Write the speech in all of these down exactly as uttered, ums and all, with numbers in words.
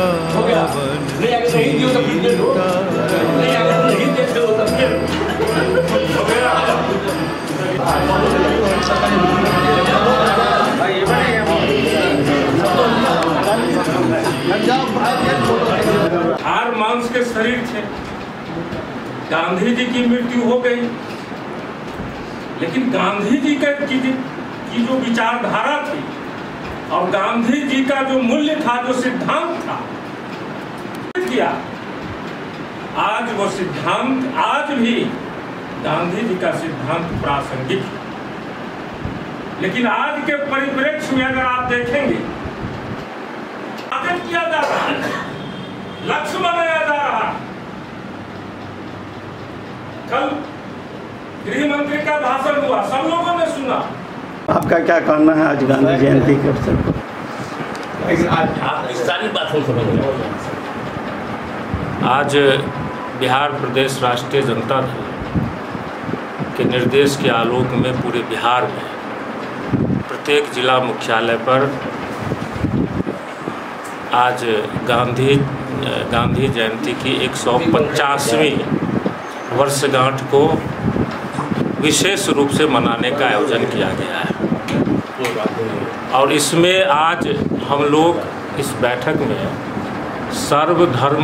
पावन चिंता हार मांस के शरीर थे। गांधी जी की मृत्यु हो गई, लेकिन गांधी जी का की, की जो विचारधारा थी और गांधी जी का जो मूल्य था, जो सिद्धांत था, किया आज वो सिद्धांत आज भी गांधी जी का सिद्धांत प्रासंगिक है। लेकिन आज के परिप्रेक्ष्य में अगर आप देखेंगे, आदत किया जा रहा है, लक्ष्य बनाया जा रहा है। कल गृह मंत्री का भाषण हुआ, सब लोगों ने सुना। आपका क्या कहना है आज गांधी जयंती के अवसर पर? सारी बातों समझ आज बिहार प्रदेश राष्ट्रीय जनता दल के निर्देश के आलोक में पूरे बिहार में प्रत्येक जिला मुख्यालय पर आज गांधी गांधी जयंती की एक सौ पचासवीं वर्षगांठ को विशेष रूप से मनाने का आयोजन किया गया है। और इसमें आज हम लोग इस बैठक में सर्वधर्म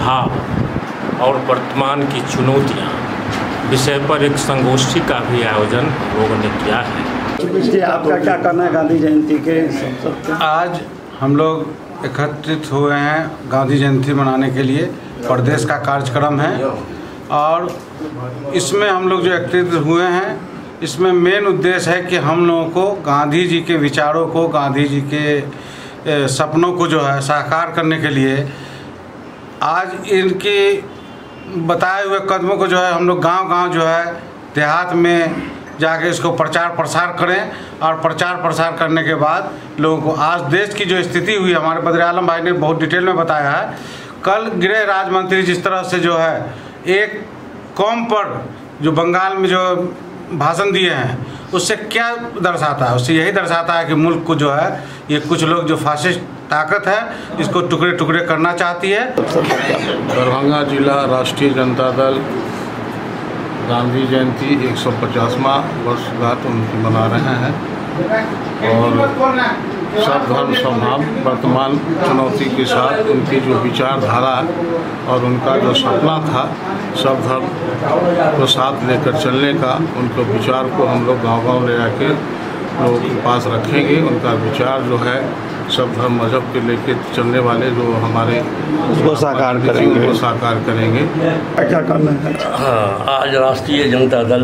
समभाव और वर्तमान की चुनौतियां विषय पर एक संगोष्ठी का भी आयोजन लोगों ने किया है। जी, आपका क्या कहना है गांधी जयंती के अवसर पर? आज हम लोग एकत्रित हुए हैं गांधी जयंती मनाने के लिए। प्रदेश का कार्यक्रम है और इसमें हम लोग जो एकत्रित हुए हैं, इसमें मेन उद्देश्य है कि हम लोगों को गांधी जी के विचारों को, गांधी जी के सपनों को जो है साकार करने के लिए आज इनकी बताए हुए कदमों को जो है हम लोग गांव-गांव जो है देहात में जाके इसको प्रचार प्रसार करें। और प्रचार प्रसार करने के बाद लोगों को आज देश की जो स्थिति हुई, हमारे बद्र आलम भाई ने बहुत डिटेल में बताया है। कल गृह राज्य मंत्री जिस तरह से जो है एक कौम पर जो बंगाल में जो भाषण दिए हैं, उससे क्या दर्शाता है? उससे यही दर्शाता है कि मुल्क को जो है ये कुछ लोग जो फासिस्ट ताकत है, इसको टुकड़े टुकड़े करना चाहती है। दरभंगा जिला राष्ट्रीय जनता दल गांधी जयंती एक सौ पचासवां वर्षगांठ उनकी मना रहे हैं और सब धर्म समभाव वर्तमान चुनौती के साथ उनकी जो विचारधारा और उनका जो सपना था सब धर्म को साथ लेकर चलने का, उनके विचार को हम लोग गांव-गांव ले जाके लोगों के पास रखेंगे। उनका विचार जो है सब धर्म मजहब के लेके चलने वाले जो हमारे उसको साकार करेंगे उनको साकार करेंगे। क्या करना है? हाँ, आज राष्ट्रीय जनता दल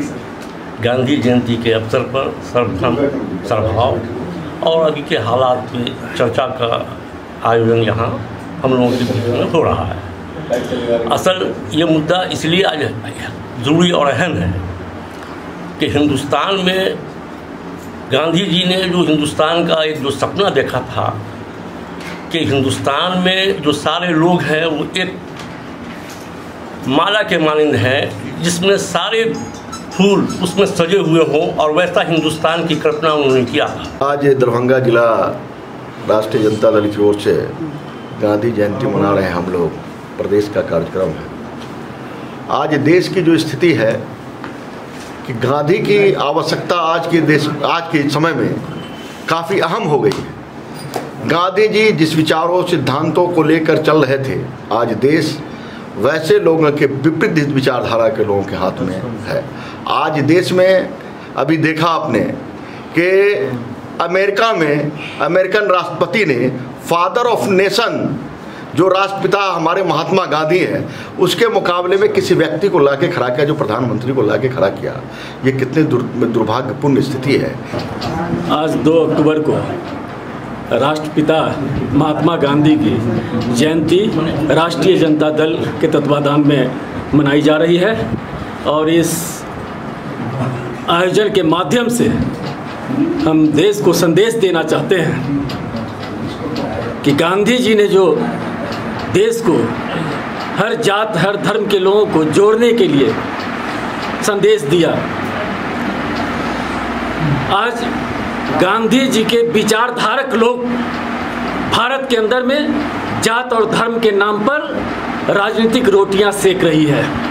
गांधी जयंती के अवसर पर सर्वधर्म समभाव और अभी के हालात पे चर्चा का आयोजन यहाँ हम लोगों के बीच में हो रहा है। असल ये मुद्दा इसलिए आज ज़रूरी और अहम है कि हिंदुस्तान में गांधी जी ने जो हिंदुस्तान का एक जो सपना देखा था कि हिंदुस्तान में जो सारे लोग हैं वो एक माला के मानंद हैं, जिसमें सारे फूल उसमें सजे हुए हों, और वैसा हिंदुस्तान की कल्पना उन्होंने किया। आज दरभंगा जिला राष्ट्रीय जनता दल की ओर से गांधी जयंती मना रहे हैं हम लोग। प्रदेश का कार्यक्रम है। आज देश की जो स्थिति है कि गांधी की आवश्यकता आज के देश आज के समय में काफ़ी अहम हो गई है। गांधी जी जिस विचारों सिद्धांतों को लेकर चल रहे थे, आज देश वैसे लोगों के विपरीत विचारधारा के लोगों के हाथ में है। आज देश में अभी देखा आपने कि अमेरिका में अमेरिकन राष्ट्रपति ने फादर ऑफ नेशन जो राष्ट्रपिता हमारे महात्मा गांधी हैं, उसके मुकाबले में किसी व्यक्ति को लाके खड़ा किया, जो प्रधानमंत्री को लाके खड़ा किया। ये कितनी दुर्भाग्यपूर्ण स्थिति है। आज दो अक्टूबर को राष्ट्रपिता महात्मा गांधी की जयंती राष्ट्रीय जनता दल के तत्वाधान में मनाई जा रही है और इस आयोजन के माध्यम से हम देश को संदेश देना चाहते हैं कि गांधी जी ने जो देश को हर जात हर धर्म के लोगों को जोड़ने के लिए संदेश दिया, आज गांधी जी के विचारधारक लोग भारत के अंदर में जात और धर्म के नाम पर राजनीतिक रोटियां सेक रही है।